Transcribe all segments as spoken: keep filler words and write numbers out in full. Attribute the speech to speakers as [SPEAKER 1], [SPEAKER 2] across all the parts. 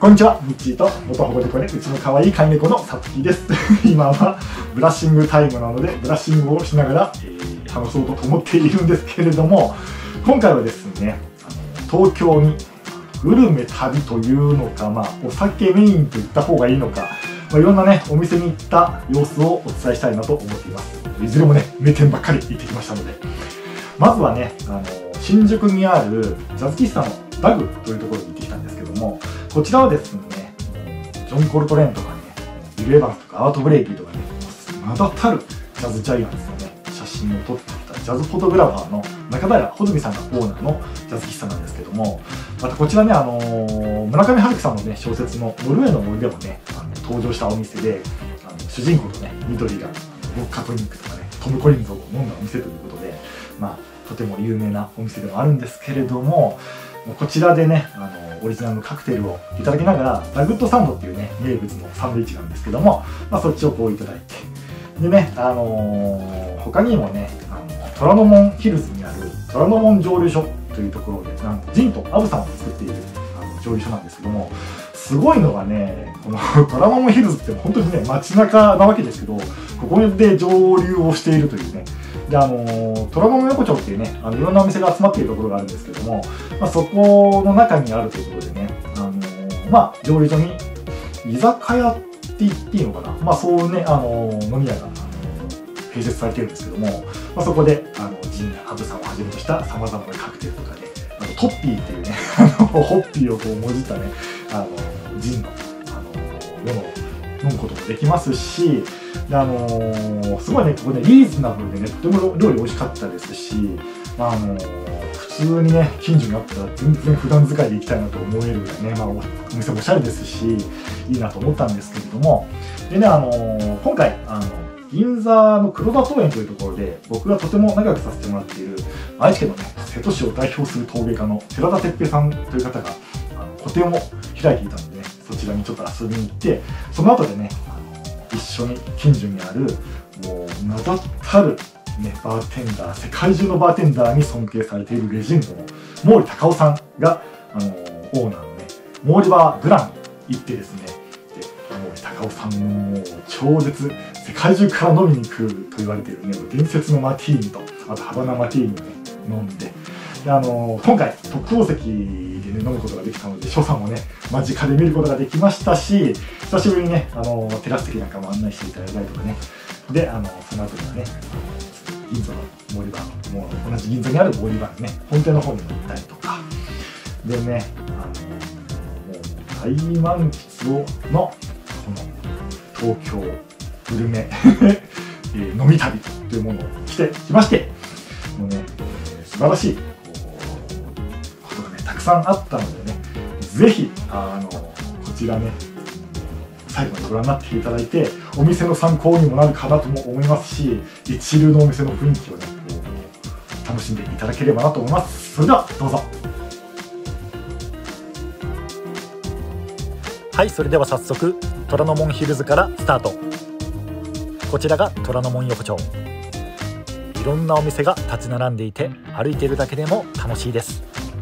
[SPEAKER 1] こんにちは、ミッチーと元保護猫でうちの可愛い飼い猫のさつきです。今はブラッシングタイムなので、ブラッシングをしながら、えー、話そうと思っているんですけれども、今回はですね、あの東京にグルメ旅というのか、まあ、お酒メインと言った方がいいのか、まあ、いろんなね、お店に行った様子をお伝えしたいなと思っています。いずれもね、名店ばっかり行ってきましたので。まずはね、あの新宿にあるジャズ喫茶のダグというところに行ってきたんですけども、こちらはですね、ジョン・コルトレーンとかね、ビル・エヴァンスとかアート・ブレイキーとかね、名だたるジャズジャイアンツのね、写真を撮ってきたジャズフォトグラファーの中平穂積さんがオーナーのジャズ喫茶なんですけども、またこちらね、あのー、村上春樹さんのね、小説のノルウェーの森でもね、あの登場したお店で、あの主人公とね、緑がボッカトニックとかね、トム・コリンズを飲んだお店ということで、まあ、とても有名なお店でもあるんですけれども、こちらでね、あのオリジナルのカクテルをいただきながら、ダグッドサンドっていうね、名物のサンドイッチなんですけども、まあ、そっちをこういただいて、でね、あのー、他にもね、あの虎ノ門ヒルズにある虎ノ門蒸留所というところで、なんジンとアブさんを作っているあの蒸留所なんですけども、すごいのがね、この虎ノ門ヒルズって本当にね、街中なわけですけど、ここで蒸留をしているというね、で、あの虎ノ門横丁っていうね、あのいろんなお店が集まっているところがあるんですけども、まあ、そこの中にあるということでね、あのー、まあ、蒸留所に居酒屋って言っていいのかな、まあ、そういうね、あのー、飲み屋が、あのー、併設されているんですけども、まあ、そこで、あのジンやアブさんをはじめとしたさまざまなカクテルとかで、あのトッピーっていうね、あのホッピーをこうもじったね、あのジンの、あのー、ものを飲むこともできますし、であのー、すごいね、ここね、リーズナブルでね、とても料理美味しかったですし、まああのー、普通にね、近所にあったら全然普段使いで行きたいなと思えるぐらいね、まあ、お店もおしゃれですし、いいなと思ったんですけれども、でね、あのー、今回、あの銀座の黒田桃園というところで、僕がとても仲良くさせてもらっている、愛知県のね、瀬戸市を代表する陶芸家の寺田哲平さんという方が、あの個展を開いていたのでね、そちらにちょっと遊びに行って、その後でね、一緒に近所にあるもう名だたる、ね、バーテンダー、世界中のバーテンダーに尊敬されているレジェンドの毛利隆夫さんが、あのオーナーのね、毛利バーグランに行ってですね、で毛利隆夫さんのもう超絶世界中から飲みに来ると言われているね、伝説のマティーニと、あとハバナマティーニをね、飲んで、であの今回特等席でね、飲むことができたので、所作もね、間近で見ることができましたし、久しぶりにね、あのテラス席なんかも案内していただいたりとかね、で、あのその後にはね、銀座の毛利バー、もう同じ銀座にある毛利バーのね、本店の方にも行ったりとか、でね、あのもう大満喫をの、この東京グルメ飲み旅というものをしてきまして、もうね、素晴らしいことがね、たくさんあったのでね、ぜひ、あの、こちらね、最後までご覧になっていただいて、お店の参考にもなるかなとも思いますし、一流のお店の雰囲気をね、楽しんでいただければなと思います。それでは、どうぞ。
[SPEAKER 2] はい、それでは早速、虎ノ門ヒルズからスタート。こちらが虎ノ門横丁。いろんなお店が立ち並んでいて、歩いているだけでも楽しいです。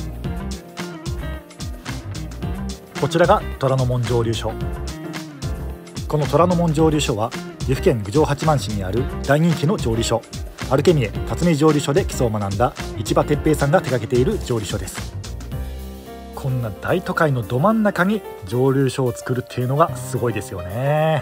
[SPEAKER 2] こちらが虎ノ門蒸留所。この虎ノ門蒸留所は岐阜県郡上八幡市にある大人気の蒸留所、アルケミエ辰巳蒸留所で基礎を学んだ市場哲平さんが手掛けている蒸留所です。こんな大都会のど真ん中に蒸留所を作るっていうのがすごいですよね。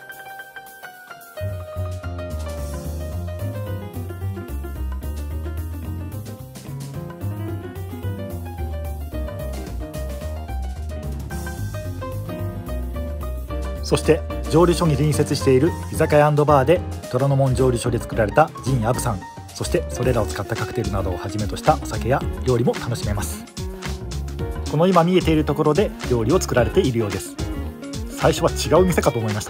[SPEAKER 2] そして蒸留所に隣接している居酒屋&バーで虎ノ門蒸留所で作られたジンやアブさん、そしてそれらを使ったカクテルなどをはじめとしたお酒や料理も楽しめます。この今見えているところで料理を作られているようです。最初は違う店かと思いました。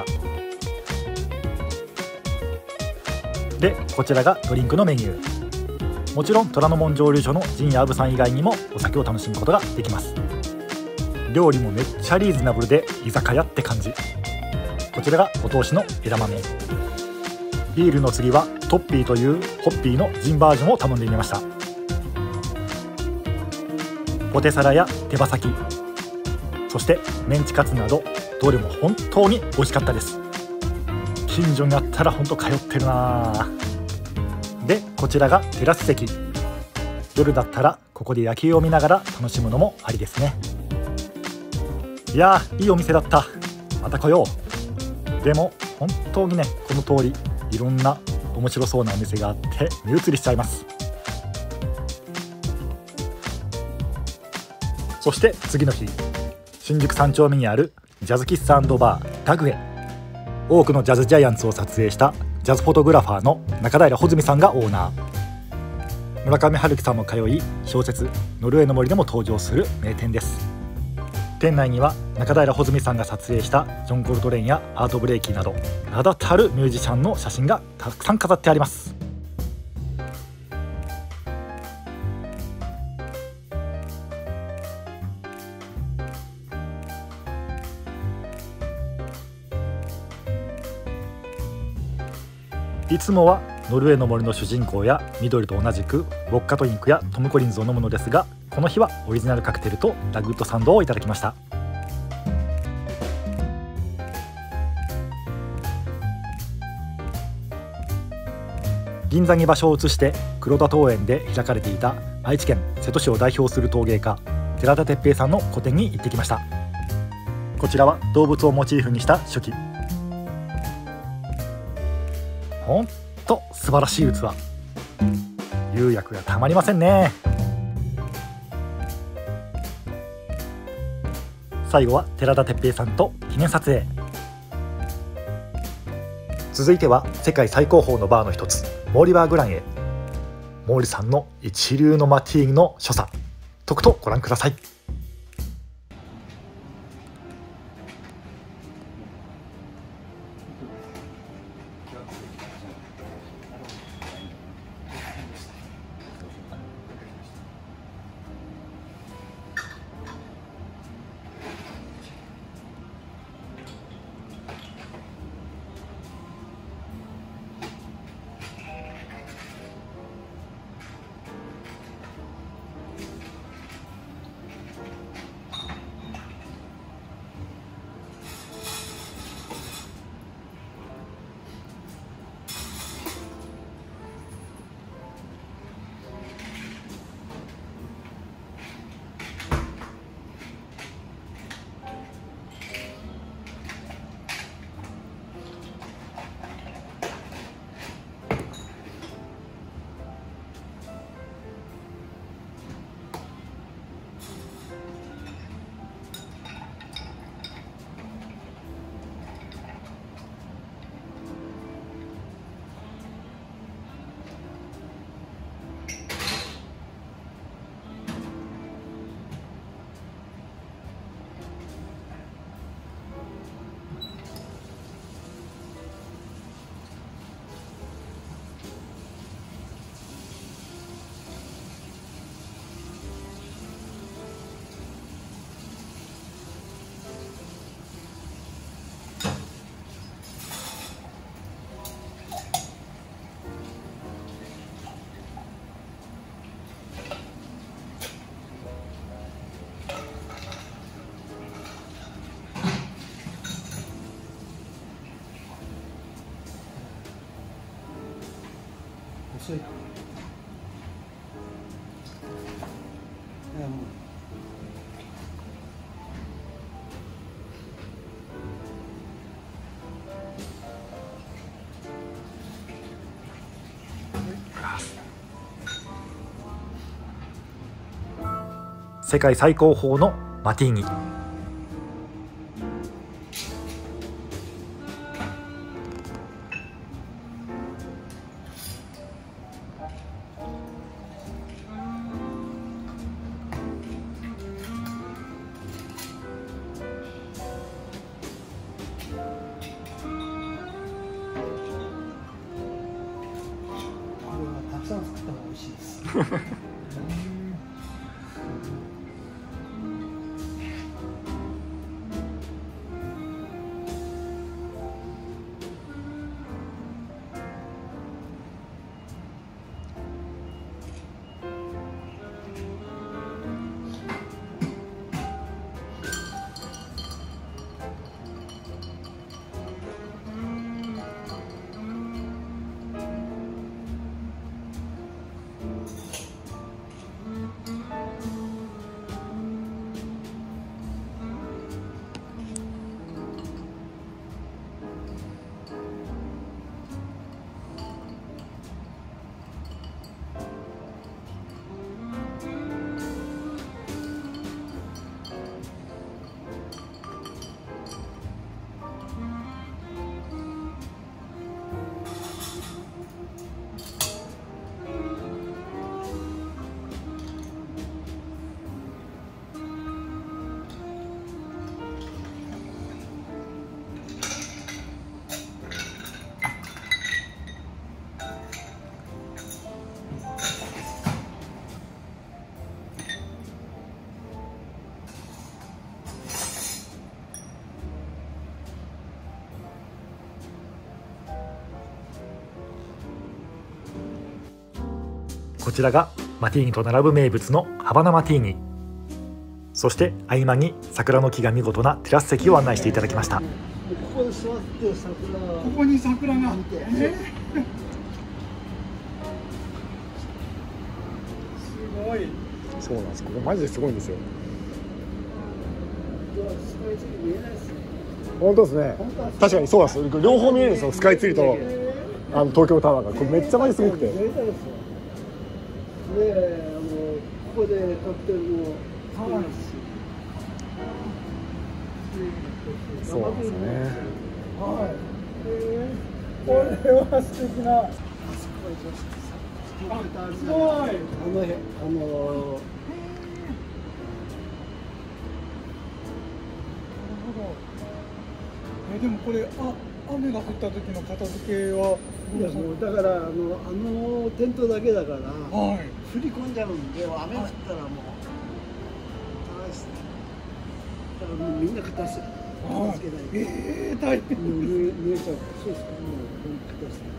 [SPEAKER 2] で、こちらがドリンクのメニュー。もちろん虎ノ門蒸留所のジンやアブさん以外にもお酒を楽しむことができます。料理もめっちゃリーズナブルで居酒屋って感じ。こちらがお通しの枝豆。ビールの次はトッピーというホッピーのジンバージョンを頼んでみました。ポテサラや手羽先、 そしてメンチカツなどどれも本当に美味しかったです。近所にあったら本当通ってるな。でこちらがテラス席。夜だったらここで野球を見ながら楽しむのもありですね。いやーいいお店だった。また来よう。でも本当にねこの通りいろんな面白そうなお店があって目移りしちゃいます。そして次の日、新宿三丁目にあるジャズ喫茶&バーダグへ。多くのジャズジャイアンツを撮影したジャズフォトグラファーの中平穂積さんがオーナー。村上春樹さんも通い、小説「ノルウェーの森」でも登場する名店です。店内には中平穂積さんが撮影したジョン・コルトレーンやアート・ブレイキーなど名だたるミュージシャンの写真がたくさん飾ってあります。いつもはノルウェーの森の主人公や緑と同じくウォッカトニックやトム・コリンズを飲むのですが、この日はオリジナルカクテルとラグッドサンドをいただきました。銀座に場所を移して黒田桃園で開かれていた愛知県瀬戸市を代表する陶芸家寺田哲平さんの個展に行ってきました。こちらは動物をモチーフにした書記。ほんと素晴らしい器。釉薬がたまりませんね。最後は寺田哲平さんと記念撮影。続いては世界最高峰のバーの一つモーリバーグランへ。毛利さんの一流のマティーニの所作、とくとご覧ください。
[SPEAKER 3] 遅いか。いやもう
[SPEAKER 2] 世界最高峰のマティーニ。
[SPEAKER 3] たくさん作った方が美味しいです。
[SPEAKER 2] こちらがマティーニと並ぶ名物のハバナマティーニ。そして合間に桜の木が見事なテラス席を案内していただきました。
[SPEAKER 3] ここに座って桜が
[SPEAKER 4] ここに桜が
[SPEAKER 3] 見て、
[SPEAKER 4] えすごい。
[SPEAKER 1] そうなんです。ここマジですごいんですよ。
[SPEAKER 3] スカイツリー見えないですね。
[SPEAKER 1] 本当ですね。確かにそうなんです。両方見えるんですよ。スカイツリーとあの東京タワーが。これめっちゃマジすごくて。
[SPEAKER 3] 見えないですよ。で、あのここでカクテルも作りますし。
[SPEAKER 1] そうなんですよね。
[SPEAKER 4] はい。えー、これは素敵な。
[SPEAKER 3] あそこは女子さ。
[SPEAKER 4] すごい。
[SPEAKER 3] あの辺、あの。
[SPEAKER 4] えでもこれあ雨が降った時の片付けは。
[SPEAKER 3] いやもうだからあのあのテントだけだから、
[SPEAKER 4] はい。
[SPEAKER 3] 振り込んじゃうんで雨降ったらもう大変ですね。だからもうみんな片付け片付けないと。
[SPEAKER 4] ええー、大変。
[SPEAKER 3] もう濡れ濡れちゃう。そうですか。もう片付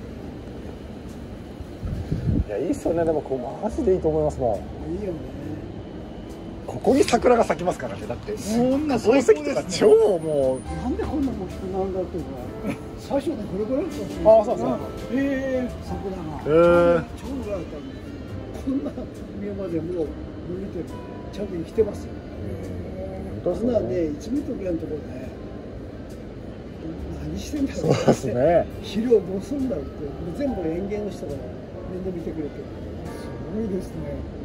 [SPEAKER 3] け。
[SPEAKER 1] いやいいっすよね。でもこうマジでいいと思いますもん。
[SPEAKER 3] いいよね。
[SPEAKER 1] ここに桜が咲きますからね。だって
[SPEAKER 4] そんな
[SPEAKER 1] この席とか超もう。
[SPEAKER 3] なんでこんな大きくなるんだっていうか、最初ねこれぐらいだったんですよ。
[SPEAKER 1] ああそうそう。
[SPEAKER 4] え
[SPEAKER 3] 桜が。
[SPEAKER 1] へえ。
[SPEAKER 3] 超ぐらいだったんですよ。こんな上までもう伸びてる。ちゃんと生きてますよ。そんなねいちメートルぐらいのところで何してんだろう。
[SPEAKER 1] そうですね。
[SPEAKER 3] 肥料どうするんだろうって、全部園芸の人が面倒見てくれて、
[SPEAKER 4] すごいですね。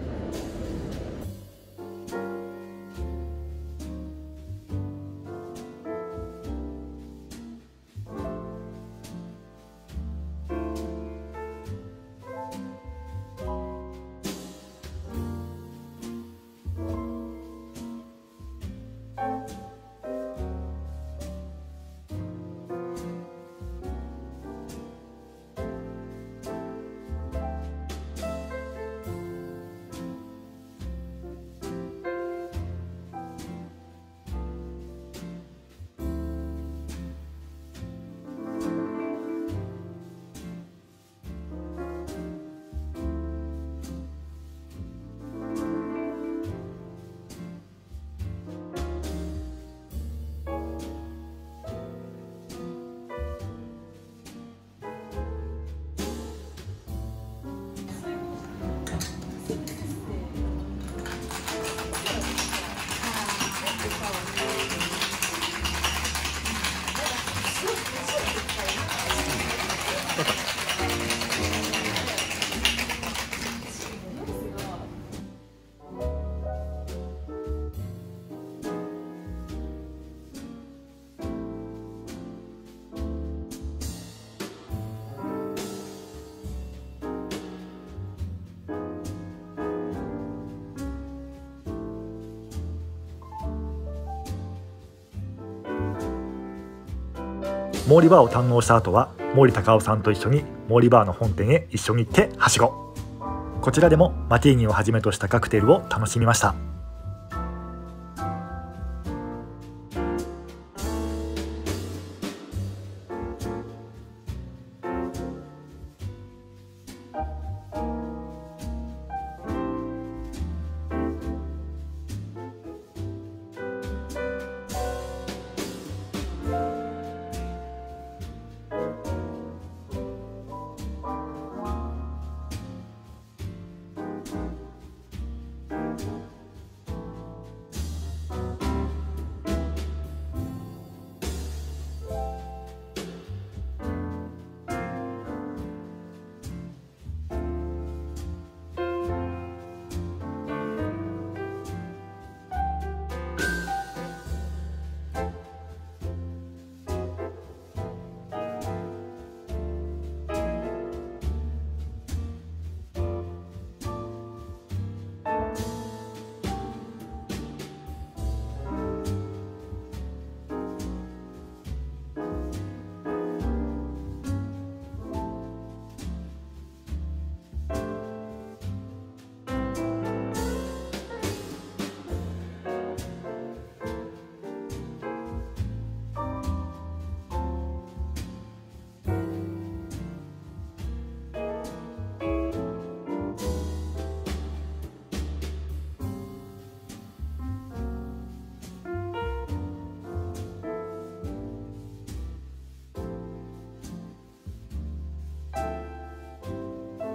[SPEAKER 2] モーリバーを堪能した後は毛利隆夫さんと一緒にモーリバーの本店へ一緒に行ってはしご。こちらでもマティーニをはじめとしたカクテルを楽しみました。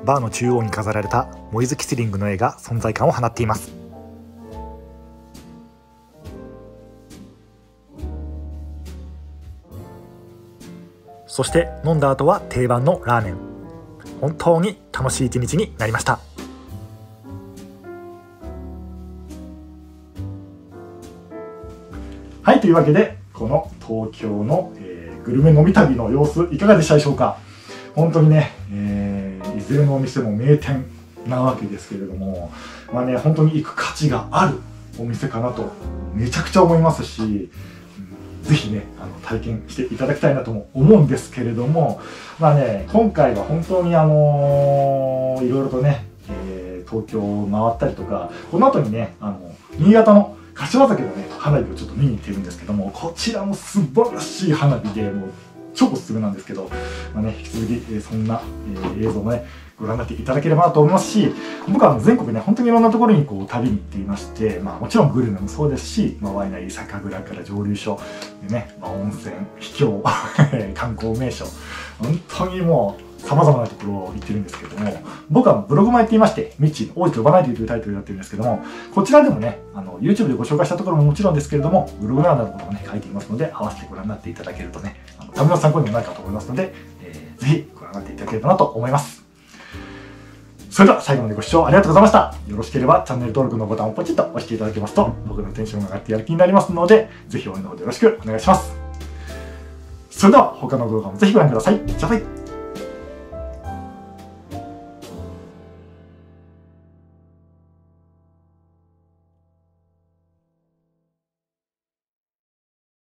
[SPEAKER 2] バーの中央に飾られたモイズ・キスリングの絵が存在感を放っています。そして飲んだ後は定番のラーメン。本当に楽しい一日になりました。
[SPEAKER 1] はい、というわけでこの東京の、えー、グルメ飲み旅の様子いかがでしたでしょうか。本当にね、えー、いずれのお店も名店なわけですけれども、まあね、本当に行く価値があるお店かなとめちゃくちゃ思いますし、ぜひね、あの体験していただきたいなとも思うんですけれども、まあね、今回は本当にあのー、いろいろとね、えー、東京を回ったりとか、この後にね、あの新潟の柏崎のね、花火をちょっと見に行ってるんですけども、こちらも素晴らしい花火で、もう超おすすめなんですけど、まあね、引き続き、えー、そんな、えー、映像もね、ご覧になっていただければなと思いますし、僕はあの全国ね、本当にいろんなところにこう旅に行っていまして、まあ、もちろんグルメもそうですし、まあ、ワイナリー、酒蔵から蒸留所でね、まあ、温泉、秘境観光名所、本当にもうさまざまなところを行ってるんですけども、僕はブログもやっていまして、ミッチーの王子と呼ばないでというタイトルになってるんですけども、こちらでもね、あの YouTube でご紹介したところももちろんですけれども、ブログなどのこともね、書いていますので、合わせてご覧になっていただけるとね、あの旅の参考にもなるかと思いますので、えー、ぜひご覧になっていただければなと思います。それでは最後までご視聴ありがとうございました。よろしければチャンネル登録のボタンをポチッと押していただけますと、僕のテンションが上がってやる気になりますので、ぜひ応援の方でよろしくお願いします。それでは他の動画もぜひご覧ください。じゃあバイ。